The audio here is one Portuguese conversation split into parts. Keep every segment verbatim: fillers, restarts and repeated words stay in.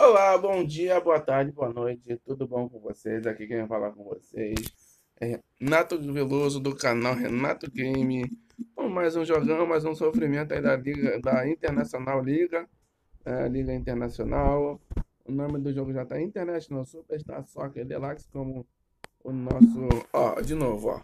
Olá, bom dia, boa tarde, boa noite, tudo bom com vocês? Aqui quem vai falar com vocês é Renato Veloso do canal Renato Game. Com mais um jogão, mais um sofrimento aí da Liga, da Internacional Liga, é, Liga Internacional. O nome do jogo já tá International Superstar Soccer Deluxe, como o nosso. Ó, de novo, ó.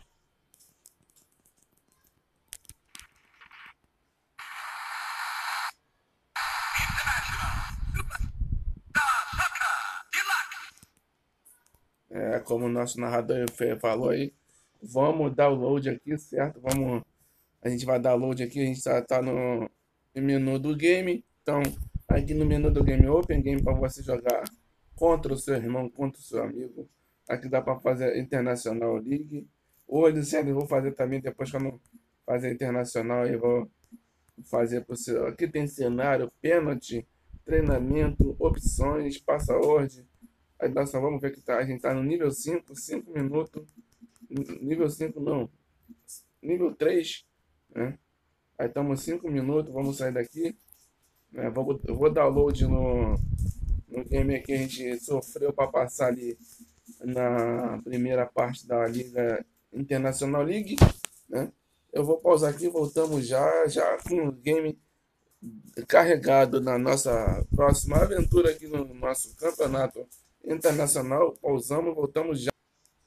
É, como o nosso narrador fe- falou aí, vamos download aqui, certo? Vamos. A gente vai download aqui, a gente tá, tá no menu do game. Então, aqui no menu do game, Open Game, para você jogar contra o seu irmão, contra o seu amigo. Aqui dá para fazer International League. Ou eles eu vou fazer também, depois que eu não fazer Internacional, eu vou fazer para o seu. Aqui tem cenário, pênalti, treinamento, opções, password. Aí nós só vamos ver que tá, a gente tá no nível cinco, cinco minutos. Nível cinco não, nível três, né? Aí estamos cinco minutos, vamos sair daqui. Né? Vou, eu vou download no, no game que a gente sofreu para passar ali na primeira parte da Liga Internacional League. Né? Eu vou pausar aqui, voltamos já, já com o game carregado na nossa próxima aventura aqui no nosso campeonato internacional. Pausamos, voltamos já.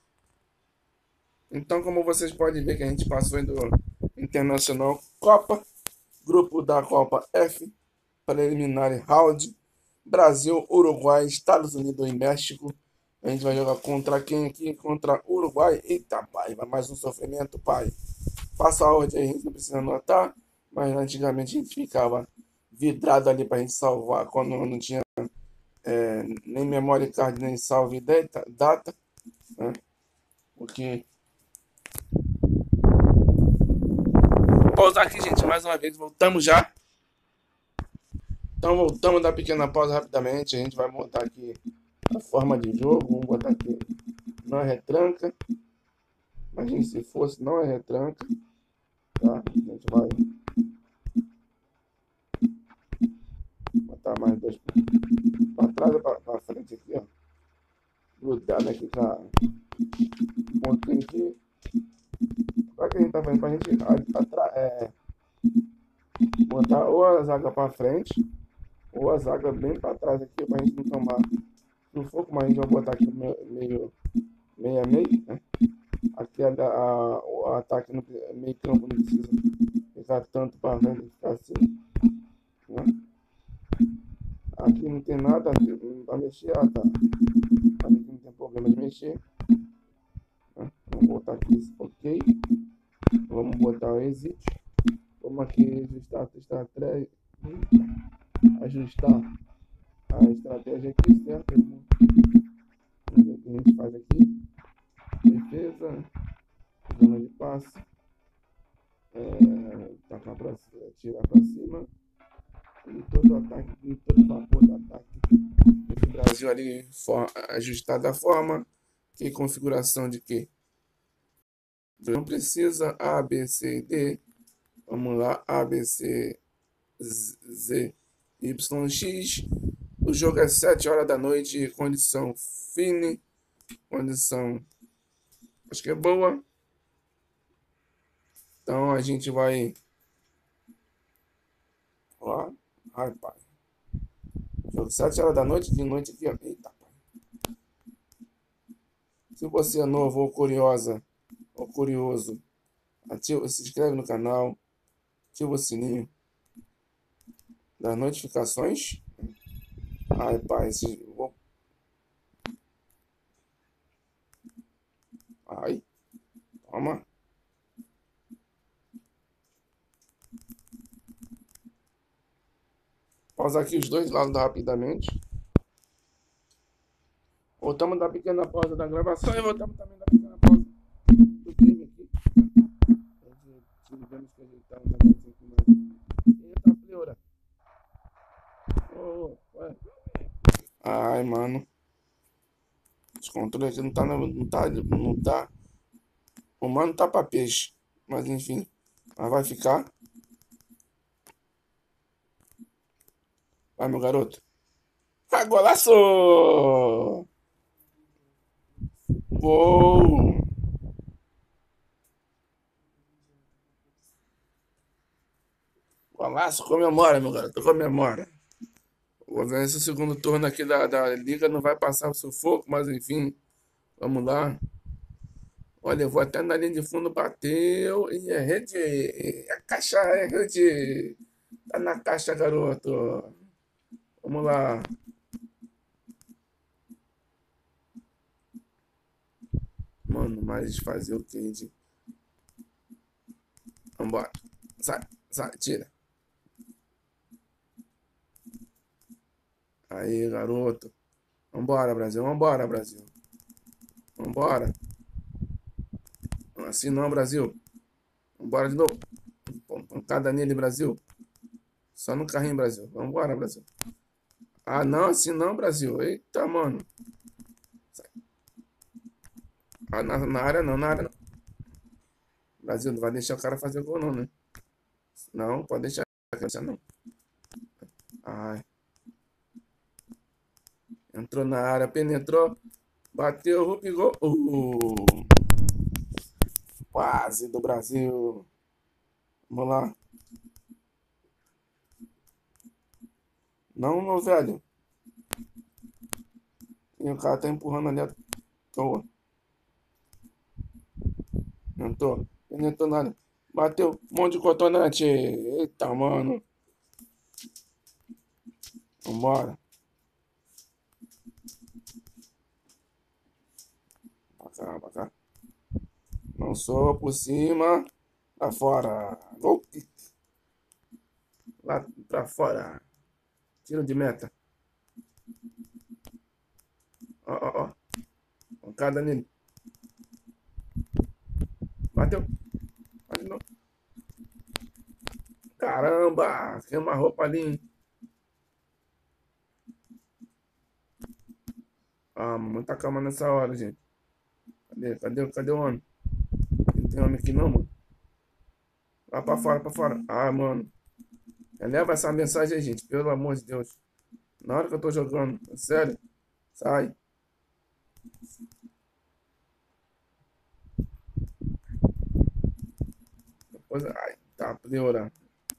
Então, como vocês podem ver que a gente passou do Internacional Copa, grupo da Copa F, preliminar round, Brasil, Uruguai, Estados Unidos e México. A gente vai jogar contra quem aqui? Contra Uruguai. Eita, pai, vai mais um sofrimento, pai. Passa a ordem aí, a gente não precisa anotar, mas antigamente a gente ficava vidrado ali pra gente salvar quando não tinha é, nem memory card, nem salve data, data, né? Porque. Vou pausar aqui, gente, mais uma vez, voltamos já. Então voltamos da pequena pausa rapidamente. A gente vai montar aqui a forma de jogo. Vamos botar aqui. Não é retranca. Imagina se fosse, não é retranca. Tá? A gente vai botar mais dois para trás e para frente aqui, ó. Grudado aqui com a pontinha aqui. Para que a gente tá fazendo? Para a gente é, botar ou a zaga para frente ou a zaga bem para trás aqui para a gente não tomar sufoco. Mas a gente vai botar aqui meio meio a meio, né? Aqui a, a, o ataque no meio campo não precisa ficar tanto para frente, ficar assim, né? Aqui não tem nada para mexer, ah, tá. Aqui não tem problema de mexer, né? Vamos botar aqui, ok. Vamos botar o exit. Vamos aqui ajustar, ajustar, ajustar a estratégia aqui, certo? O que a gente faz aqui? Defesa, zona de passe, é, tacar pra, tirar para cima. E todo o ataque, e todo o vapor do ataque. Esse Brasil ali for, ajustado da forma. Que configuração de quê? Não precisa A, B, C, D. Vamos lá, A, B, C, Z, Y, X. O jogo é sete horas da noite, condição fine, condição acho que é boa. Então a gente vai lá, ai pai. Jogo sete horas da noite, de noite aqui, ó. Eita, pai. Se você é novo ou curiosa ou curioso, ativa, se inscreve no canal, ativa o sininho das notificações. Ai, pai, esse... vou... Ai, toma. Pausa aqui os dois lados rapidamente. Voltamos da pequena pausa da gravação e voltamos também da pequena pausa do game aqui. Tivemos que ajeitar um negocinho aqui mais. Eita, pleura. Oh, ué. Ai, mano. Esse controle aqui não tá, não tá, não tá. O mano tá pra peixe. Mas enfim. Mas vai ficar. Vai, meu garoto. Ah, golaço! Gol! Golaço, comemora, meu garoto, comemora. Vou ver se o segundo turno aqui da, da Liga não vai passar o sufoco, mas enfim, vamos lá. Olha, eu vou até na linha de fundo, bateu e é rede. A caixa é rede. Tá na caixa, garoto. Vamos lá. Mano, mas fazer o que, gente? Vambora. Sai, sai, tira. Aí, garoto. Vambora, Brasil. Vambora, Brasil. Vambora. Assim não, Brasil. Vambora de novo. Pancada nele, Brasil. Só no carrinho, Brasil. Vambora, Brasil. Ah, não, assim não, Brasil. Eita, mano. Ah, na, na área não, na área não. Brasil, não vai deixar o cara fazer gol, não, né? Não, pode deixar. Deixar não. Ai. Entrou na área, penetrou. Bateu, Hulk, gol. Uh, quase do Brasil. Vamos lá. Não, meu velho. E o cara tá empurrando ali à toa. Entrou. Penetrou na área. Bateu. Um monte de cotonete. Eita, mano. Vambora. Pra cá, pra cá. Lançou por cima. Pra fora. Gol. Lá pra fora. Tiro de meta. Ó, ó, ó. Pancada nele. Bateu. Bateu. Caramba. Tem uma roupa ali, hein? Ah, muita calma nessa hora, gente. Cadê? Cadê? Cadê o homem? Não tem homem aqui não, mano. Lá pra fora, pra fora. Ah, mano. Leva essa mensagem aí, gente. Pelo amor de Deus. Na hora que eu tô jogando. Sério. Sai. Depois. Ai, tá, pleura.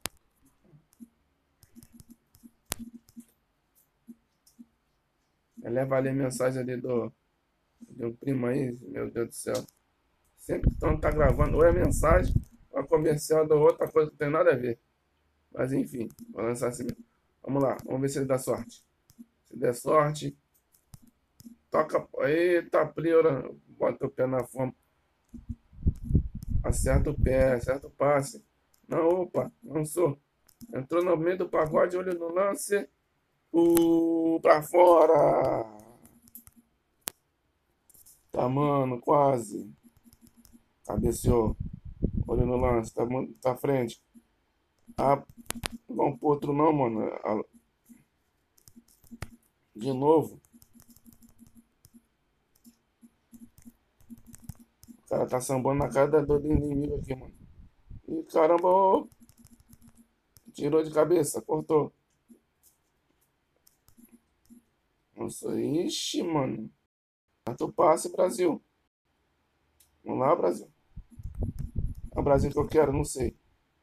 Leva ali a mensagem ali do, do primo aí. Meu Deus do céu. Sempre que então tá gravando. Ou é mensagem, ou é comercial da outra coisa que não tem nada a ver. Mas enfim. Vou lançar assim. Vamos lá. Vamos ver se ele dá sorte. Se der sorte. Toca. Eita, pleura. Bota o pé na forma. Acerta o pé, acerta o passe. Não, opa, lançou. Entrou no meio do pagode, olho no lance. Uh, pra fora. Tá, mano, quase. Cabeceou. Olho no lance, tá, tá à frente. Ah, vamos pro outro não, mano. Ah, de novo. O cara tá sambando na cara da dor do inimigo aqui, mano. Ih, caramba, ô. Tirou de cabeça, cortou. Nossa, ixi, mano. Acerta o passe, Brasil. Vamos lá, Brasil. É o Brasil que eu quero, não sei.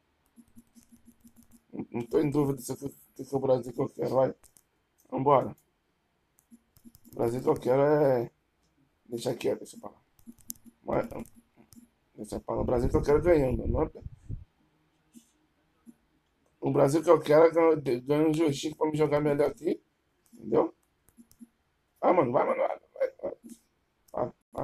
Não, não tô em dúvida se é o Brasil que eu quero, vai. Vambora. O Brasil que eu quero é. Deixa quieto, deixa pra lá. Mas, deixa pra lá. O Brasil que eu quero ganhando. Não é... O Brasil que eu quero é ganhar um joystick pra me jogar melhor aqui. Entendeu? Ah, mano, vai, mano. Vai, vai, vai, vai.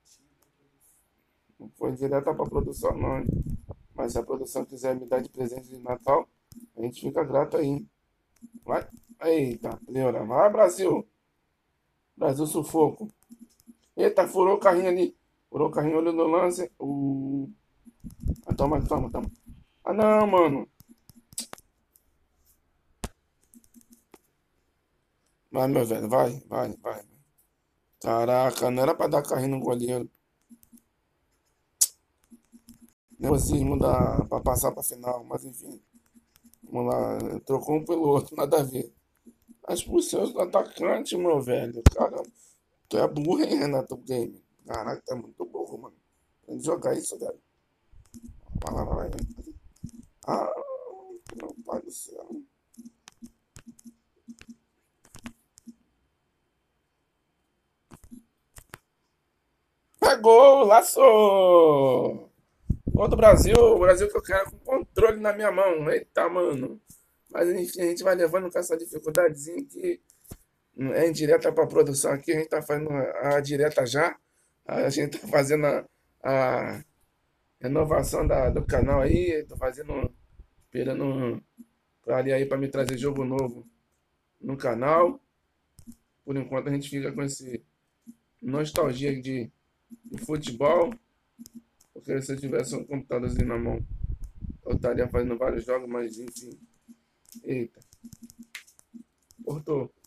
Não foi direto pra produção, não, hein? Mas se a produção quiser me dar de presente de Natal, a gente fica grato aí, hein? Vai. Eita, Leora. Vai, Brasil. Brasil sufoco. Eita, furou o carrinho ali. Furou o carrinho, olhou no lance. Uh... Ah, toma, toma, toma. Ah, não, mano. Vai, meu velho, vai, vai, vai. Caraca, não era pra dar carrinho no goleiro. Nervosismo da, pra passar pra final, mas enfim. Vamos lá, trocou um pelo outro, nada a ver. As posições do atacante, meu velho. Cara, tu é burro, hein, Renato Game? Caraca, tu é muito burro, mano. Tem que jogar isso, velho. Vai lá, vai lá. Ah, meu pai do céu. Pegou, laçou! Gol do Brasil, o Brasil que eu quero com controle na minha mão. Eita, mano. Mas enfim, a gente vai levando com essa dificuldadezinha que é indireta para produção aqui. A gente tá fazendo a, a direta já. A gente tá fazendo a, a renovação da, do canal aí. Tô fazendo, esperando pra ali aí para me trazer jogo novo no canal. Por enquanto a gente fica com esse nostalgia de, de futebol. Porque se eu tivesse um computadorzinho na mão, eu estaria fazendo vários jogos, mas enfim. Eita, cortou.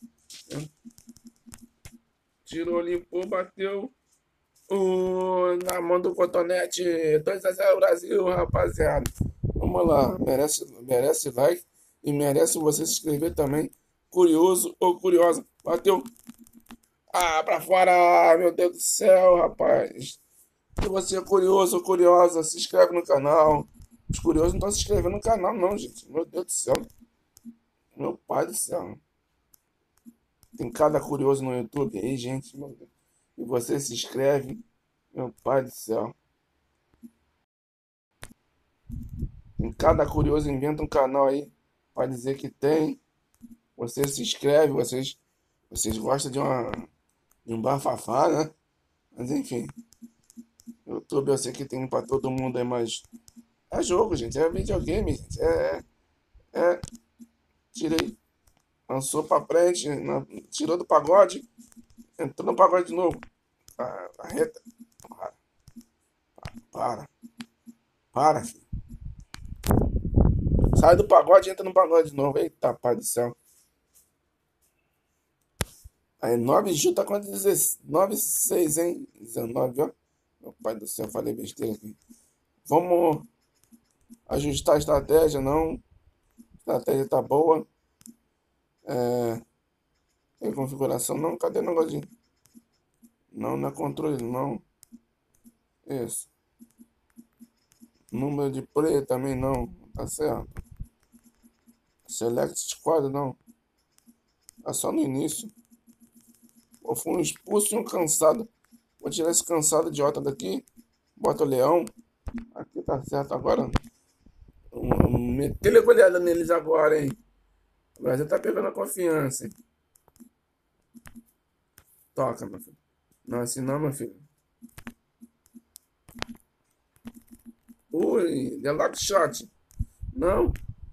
Tirou, limpou, bateu. Uh, na mão do Cotonete. dois a zero Brasil, rapaziada. Vamos lá. Merece, merece like e merece você se inscrever também. Curioso ou curiosa. Bateu. Ah, pra fora. Meu Deus do céu, rapaz. Se você é curioso ou curiosa, se inscreve no canal. Os curiosos não estão se inscrevendo no canal, não, gente. Meu Deus do céu. Meu pai do céu. Tem cada curioso no YouTube aí, gente. Meu Deus. E você se inscreve. Meu pai do céu. Tem cada curioso inventa um canal aí para dizer que tem. Você se inscreve, vocês, vocês gostam de, uma, de um bafafá, né? Mas enfim. YouTube eu sei que tem para todo mundo aí, mas é jogo, gente. É videogame, gente. É. É. Tirei. Lançou pra frente, na- tirou do pagode, entrou no pagode de novo. Ah, a reta. Para, para, para, filho. Sai do pagode e entra no pagode de novo. Eita, pai do céu. Aí nove chuta contra dezesseis. nove seis, hein? dezenove, ó. Meu pai do céu, falei besteira aqui. Vamos ajustar a estratégia, não. A estratégia tá boa. É, tem configuração, não. Cadê o negócio de... Não, não é controle, não. Isso. Número de play também não. Tá certo. Select squad, não. Tá só no início. Eu fui um expulso e um cansado. Vou tirar esse cansado idiota daqui. Bota o leão. Aqui tá certo agora. Meter a goleada neles agora, hein? O Brasil tá pegando a confiança, hein? Toca, meu filho. Não, assim não, meu filho. Ui, the lock shot. Não.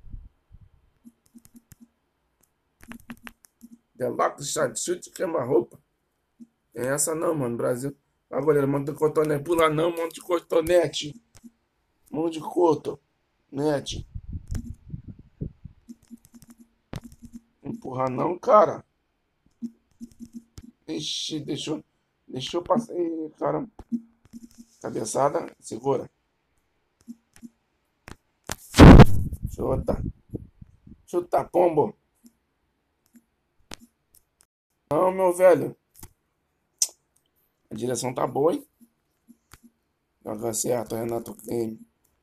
The lock shot. Chute queima-roupa. Tem essa não, mano. Brasil. A goleira, mão de cotonete. Pula não, mão de cotonete. Mão de coto. Net. Empurrar não, cara. Ixi, deixou. Deixou passar. Ih, cara. Cabeçada. Segura. Chuta. Chuta, pombo. Não, meu velho. A direção tá boa, hein? Joga certo, Renato Game.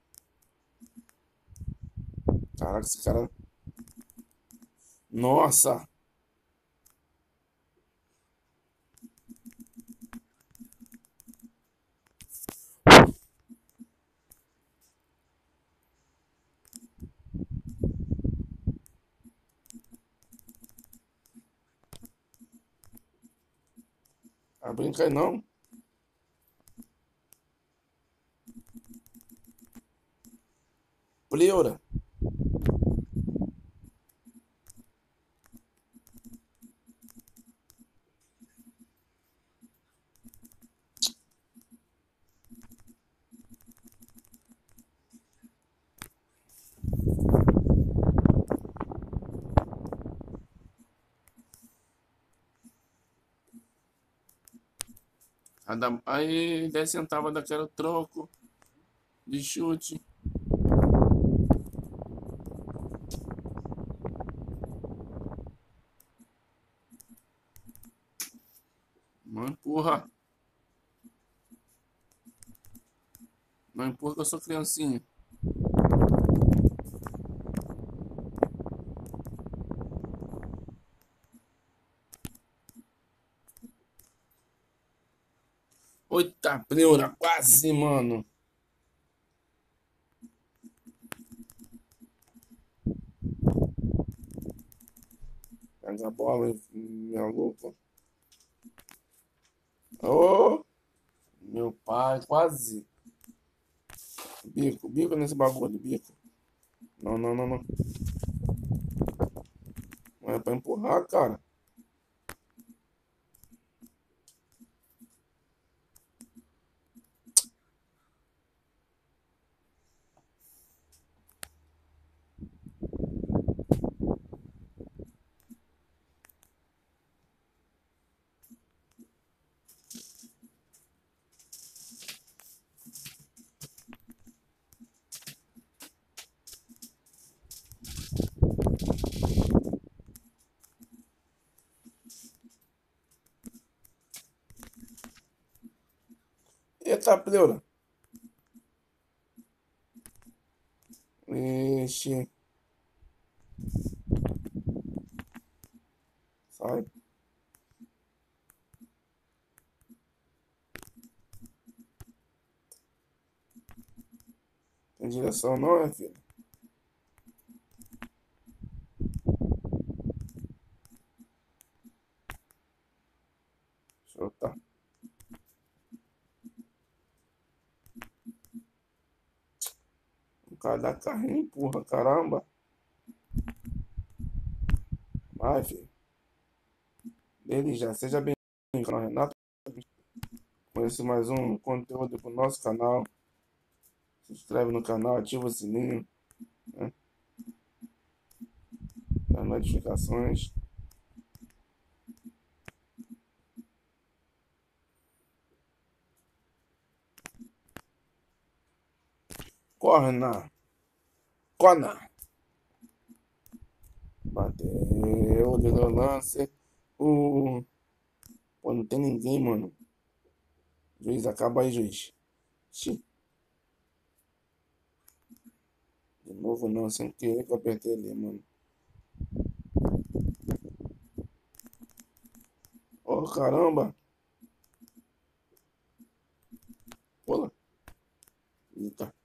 Caraca, esse cara. Nossa! Ah, brinca aí não. Pleura. Cada- Aí, dez centavos daquele troco de chute. empurra. Não empurra que eu sou criancinha. Oita, pleura, quase, mano. Pega a bola, minha louca. Oh, meu pai, quase. Bico, bico nesse bagulho, bico. Não, não, não, não. Não é pra empurrar, cara. Eita, pleura. Ixi. Sai. Tem direção não, é, filho? Deixa eu tá. O cara dá carrinho, empurra, caramba. Vai, filho. Ele já, seja bem-vindo, canal Renato. Com esse mais um conteúdo pro nosso canal. Se inscreve no canal, ativa o sininho, né? As notificações. Corna. Corna. Bateu, deu lance. O... Pô, não tem ninguém, mano. Juiz, acaba aí, juiz. Xi. De novo não, sem querer que eu apertei ali, mano. Oh, caramba. Pula. Eita.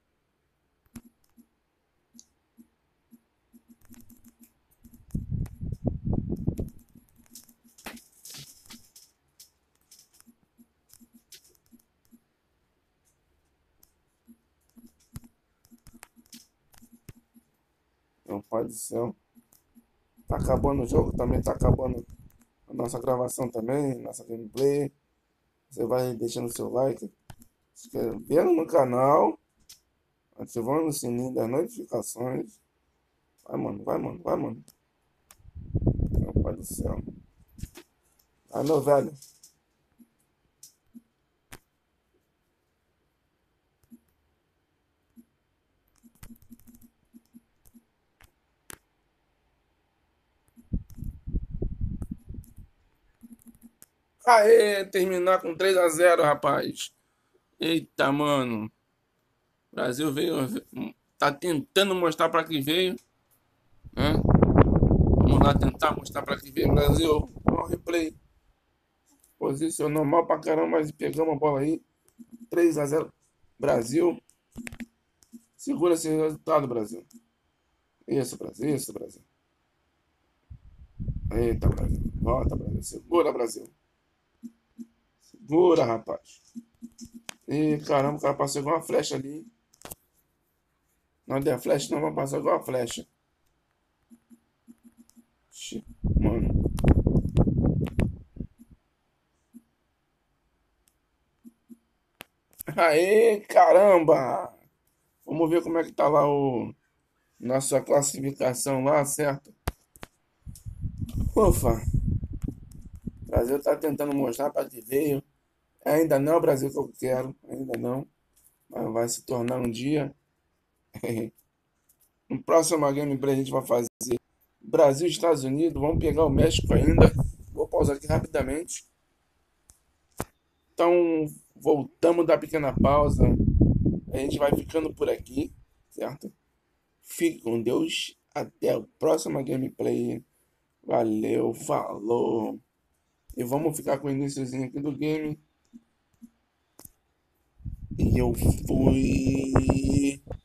Meu pai do céu. Tá acabando o jogo, também tá acabando a nossa gravação também, nossa gameplay. Você vai deixando seu like, se inscrevendo no canal, ativando o sininho das notificações. Vai, mano, vai, mano, vai, mano. Meu pai do céu. Vai, meu velho. Aê, terminar com três a zero, rapaz. Eita, mano. O Brasil veio, tá tentando mostrar pra que veio, né? Vamos lá tentar mostrar pra que veio, Brasil. Ó, replay. Posicionou mal pra caramba, mas pegamos a bola aí. três a zero, Brasil. Segura esse resultado, Brasil. Isso, Brasil, isso, Brasil. Eita, Brasil. Volta, Brasil. Segura, Brasil. Segura, rapaz. Ih, caramba, o cara passou igual uma flecha ali. Não der flecha, não, vai passar igual uma flecha. Ixi, mano. Aê, caramba! Vamos ver como é que tá lá o nossa classificação lá, certo? Ufa! O Brasil tá tentando mostrar para que veio. Ainda não é o Brasil que eu quero, ainda não. Mas vai se tornar um dia. No próximo gameplay a gente vai fazer Brasil e Estados Unidos. Vamos pegar o México ainda. Vou pausar aqui rapidamente. Então, voltamos da pequena pausa. A gente vai ficando por aqui, certo? Fique com Deus. Até a próxima gameplay. Valeu, falou. E vamos ficar com o iníciozinho aqui do game. E eu fui.